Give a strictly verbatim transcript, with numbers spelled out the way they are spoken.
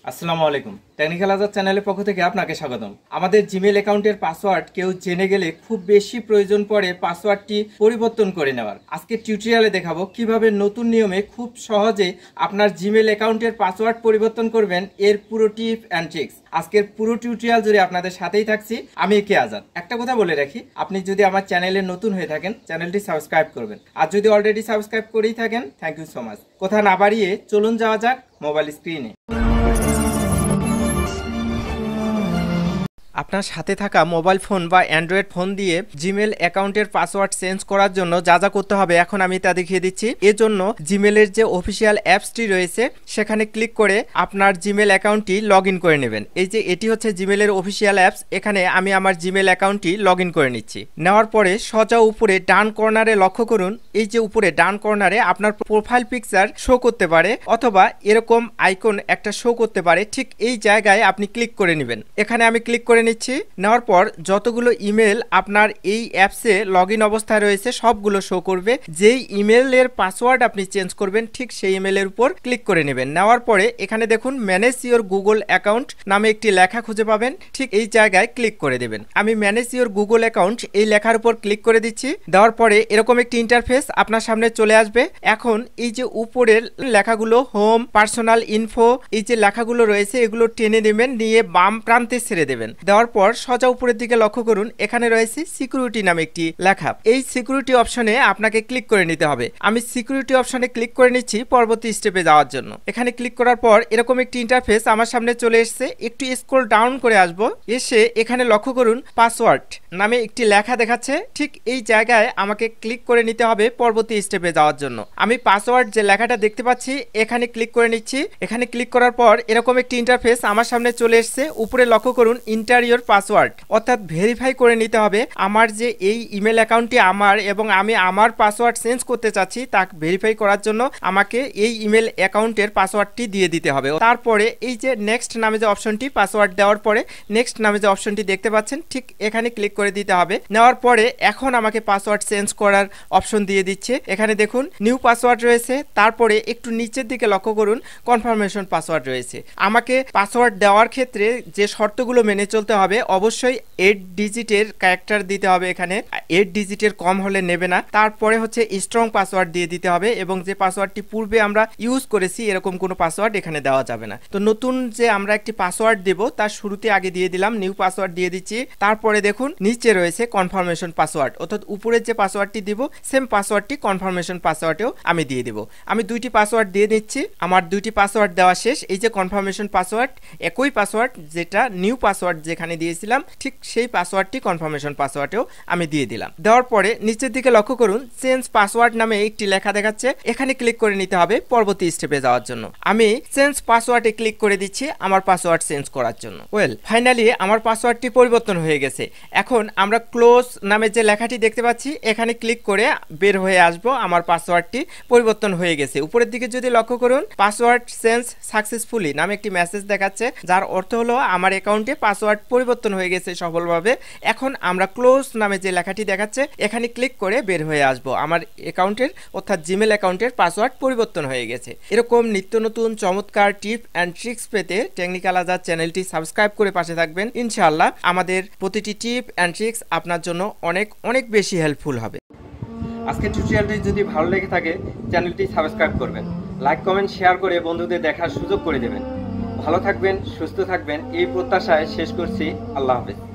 আসসালামু আলাইকুম। টেকনিক্যাল আজাদ চ্যানেলের পক্ষ থেকে আপনাকে স্বাগতম। আমাদের জিমেল অ্যাকাউন্টের পাসওয়ার্ড কেউ জেনে গেলে খুব বেশি প্রয়োজন পড়ে পাসওয়ার্ডটি পরিবর্তন করে নেওয়ার। আজকে টিউটোরিয়ালে দেখাবো কিভাবে নতুন নিয়মে খুব সহজে আপনার জিমেল অ্যাকাউন্টের পাসওয়ার্ড পরিবর্তন করবেন, এর পুরো টিপ অ্যান্ড ট্রিক্স। আজকের পুরো টিউটোরিয়াল জুড়ে আপনাদের সাথেই থাকছি আমি একে আজাদ। একটা কথা বলে রাখি, আপনি যদি আমার চ্যানেলে নতুন হয়ে থাকেন চ্যানেলটি সাবস্ক্রাইব করবেন, আর যদি অলরেডি সাবস্ক্রাইব করেই থাকেন থ্যাংক ইউ সো মাচ। কথা না বাড়িয়ে চলুন যাওয়া যাক মোবাইল স্ক্রিনে। আপনার সাথে থাকা মোবাইল ফোন বা অ্যান্ড্রয়েড ফোন দিয়ে জিমেল অ্যাকাউন্টের পাসওয়ার্ড চেঞ্জ করার জন্য যা যা করতে হবে এখন আমি তা দেখিয়ে দিচ্ছি। এর জন্য জিমেলের যে অফিসিয়াল অ্যাপসটি রয়েছে সেখানে ক্লিক করে আপনার জিমেল অ্যাকাউন্টটি লগ ইন করে নেবেন। এই যে এটি হচ্ছে জিমেলের অফিসিয়াল অ্যাপস, এখানে আমি আমার জিমেল অ্যাকাউন্টটি লগ ইন করে নিচ্ছি। নেওয়ার পরে সোজা উপরে ডান কর্নারে লক্ষ্য করুন, এই যে উপরে ডান কর্নারে আপনার প্রোফাইল পিকচার শো করতে পারে অথবা এরকম আইকন একটা শো করতে পারে, ঠিক এই জায়গায় আপনি ক্লিক করে নেবেন। এখানে আমি ক্লিক করে নিচ্ছি। নেওয়ার পর যতগুলো ইমেল আপনার এই অ্যাপসে লগ ইন অবস্থায় রয়েছে সবগুলো শো করবে। যেই ইমেলের পাসওয়ার্ড আপনি চেঞ্জ করবেন ঠিক সেই ইমেলের উপর ক্লিক করে নেবেন। নেওয়ার পরে এখানে দেখুন ম্যানেজ ইওর গুগল অ্যাকাউন্ট নামে একটি লেখা খুঁজে পাবেন, ঠিক এই জায়গায় ক্লিক করে দেবেন। আমি ম্যানেজ ইওর গুগল অ্যাকাউন্ট এই লেখার উপর ক্লিক করে দিচ্ছি। দেওয়ার পরে এরকম একটি ইন্টারফেস আপনার সামনে চলে আসবে। এখন এই যে উপরের লেখাগুলো হোম, পার্সোনাল ইনফো, এই যে লেখাগুলো রয়েছে এগুলো টেনে নেবেন, নিয়ে বাম প্রান্তে ছেড়ে দেবেন। দেওয়ার পর সোজা উপরের দিকে লক্ষ্য করুন, এখানে রয়েছে সিকিউরিটি নামে একটি লেখা। এই সিকিউরিটি অপশনে আপনাকে ক্লিক করে নিতে হবে। আমি সিকিউরিটি অপশনে ক্লিক করে নিচ্ছি পরবর্তী স্টেপে যাওয়ার জন্য। এখানে ক্লিক করার পর এরকম একটি ইন্টারফেস আমার সামনে চলে এসেছে। একটু স্ক্রল ডাউন করে আসব, এসে এখানে লক্ষ্য করুন পাসওয়ার্ড নামে একটি লেখা দেখাচ্ছে, ঠিক এই জায়গায় আমাকে ক্লিক করে নিতে হবে পরবর্তী স্টেপে যাওয়ার জন্য। আমি পাসওয়ার্ড যে লেখাটা দেখতে পাচ্ছি এখানে ক্লিক করে নিচ্ছি। এখানে ক্লিক করার পর এরকম একটি ইন্টারফেস আমার সামনে চলে এসেছে। উপরে লক্ষ্য করুন ইন্টারিয়র পাসওয়ার্ড, অর্থাৎ ভেরিফাই করে নিতে হবে আমার যে এই ইমেল অ্যাকাউন্টটি আমার এবং আমি আমার পাসওয়ার্ড চেঞ্জ করতে চাচ্ছি তা ভেরিফাই করার জন্য আমাকে এই ইমেল অ্যাকাউন্টের পাসওয়ার্ডটি দিয়ে দিতে হবে। তারপরে এই যে নেক্সট নামে যে অপশনটি, পাসওয়ার্ড দেওয়ার পরে নেক্সট নামে যে অপশনটি দেখতে পাচ্ছেন ঠিক এখানে ক্লিক করে দিতে হবে। নেওয়ার পরে এখন আমাকে পাসওয়ার্ড চেঞ্জ করার অপশন দিয়ে দিচ্ছে। এখানে দেখুন নিউ পাসওয়ার্ড রয়েছে, তারপরে একটু নিচের দিকে লক্ষ্য করুন কনফার্মেশন পাসওয়ার্ড রয়েছে। আমাকে পাসওয়ার্ড দেওয়ার ক্ষেত্রে যে শর্তগুলো মেনে চলতে হবে, অবশ্যই এইট ডিজিটের ক্যারেক্টার দিতে হবে, এখানে এইট ডিজিটের কম হলে নেবে না। তারপরে হচ্ছে স্ট্রং পাসওয়ার্ড দিয়ে দিতে হবে এবং যে পাসওয়ার্ডটি পূর্বে আমরা ইউজ করেছি এরকম কোনো পাসওয়ার্ড এখানে দেওয়া যাবে না। তো নতুন যে আমরা একটি পাসওয়ার্ড দেব তার শুরুতে আগে দিয়ে দিলাম নিউ পাসওয়ার্ড দিয়ে দিচ্ছি। তারপরে দেখুন নিচে রয়েছে কনফার্মেশন পাসওয়ার্ড, অর্থাৎ উপরের যে পাসওয়ার্ডটি দিব সেম পাসওয়ার্ডটি কনফার্মেশন পাসওয়ার্ডেও আমি দিয়ে দিব। আমি দুইটি পাসওয়ার্ড দিয়ে দিচ্ছি। আমার দুইটি পাসওয়ার্ড দেওয়া শেষ। এই যে কনফার্মেশন পাসওয়ার্ড একই পাসওয়ার্ড যেটা নিউ পাসওয়ার্ড যেখানে দিয়েছিলাম ঠিক সেই পাসওয়ার্ডটি কনফার্মেশন পাসওয়ার্ডেও আমি দিয়ে দিলাম। দেওয়ার পরে নিচের দিকে লক্ষ্য করুন চেঞ্জ পাসওয়ার্ড নামে একটি লেখা দেখাচ্ছে, এখানে ক্লিক করে নিতে হবে পরবর্তী স্টেপে যাওয়ার জন্য। আমি চেঞ্জ পাসওয়ার্ডে ক্লিক করে দিচ্ছি আমার পাসওয়ার্ড চেঞ্জ করার জন্য। ওয়েল ফাইনালি আমার পাসওয়ার্ডটি পরিবর্তন হয়ে গেছে। এখন আমরা ক্লোজ নামে যে লেখাটি দেখতে পাচ্ছি এখানে ক্লিক করে বের হয়ে আসবো। আমার পাসওয়ার্ডটি পরিবর্তন হয়ে গেছে। উপরের দিকে যদি লক্ষ্য করুন পাসওয়ার্ড চেঞ্জ সাকসেসফুলি নামে একটি মেসেজ দেখাচ্ছে, যার অর্থ হলো আমার অ্যাকাউন্টে পাসওয়ার্ড পরিবর্তন হয়ে গেছে সফলভাবে। এখন আমরা ক্লোজ নামে যে লেখাটি দেখাচ্ছে এখানে ক্লিক করে বের হয়ে আসবো। আমার অ্যাকাউন্টের অর্থাৎ জিমেল অ্যাকাউন্টের পাসওয়ার্ড পরিবর্তন হয়ে গেছে। এরকম নিত্য নতুন চমৎকার টিপ অ্যান্ড ট্রিক্স পেতে টেকনিক্যাল আজাদ চ্যানেলটি সাবস্ক্রাইব করে পাশে থাকবেন। ইনশাআল্লাহ আমাদের প্রতিটি টিপ অ্যান্ড ট্রিক্স আপনার জন্য অনেক অনেক বেশি হেল্পফুল হবে। আজকের টিউটোরিয়ালটি যদি ভালো লেগে থাকে চ্যানেলটি সাবস্ক্রাইব করবেন, লাইক কমেন্ট শেয়ার করে বন্ধুদের দেখার সুযোগ করে দেবেন। ভালো থাকবেন, সুস্থ থাকবেন এই প্রত্যাশায় শেষ করছি। আল্লাহ হাফেজ।